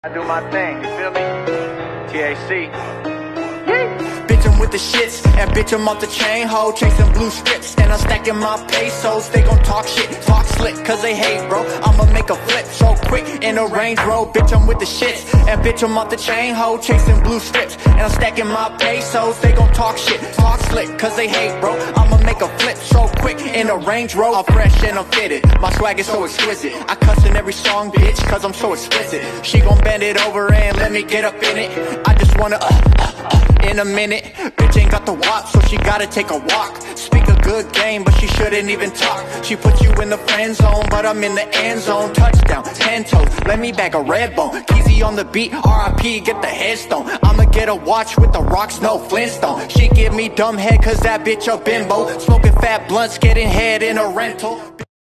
I do my thing, you feel me? TAC. Bitch, I'm with the shits, and bitch, I'm off the chain, ho. Chasing blue strips, and I'm stacking my pesos. They gon' talk shit, talk slick, cause they hate, bro. I'ma make a flip so quick in a Range Rover. Bitch, I'm with the shits, and bitch, I'm off the chain, ho. Chasing blue strips, and I'm stacking my pesos. They gon' talk shit, talk slick, cause they hate, bro. I'ma make a flip so quick in a Range Rover. I'm fresh and I'm fitted, my swag is so exquisite. I cuss in every song, bitch, cause I'm so explicit. She gon' bend it over and let me get up in it. I just wanna in a minute. Bitch ain't got the wop, so she gotta take a walk. Speak a good game, but she shouldn't even talk. She put you in the friend zone, but I'm in the end zone. Touchdown, 10 toes, let me bag a red bone. Keezy on the beat, RIP, get the headstone. I'ma get a watch with the rocks, no Flintstone. She give me dumb head, cause that bitch a bimbo. Smoking fat blunts, getting head in a rental.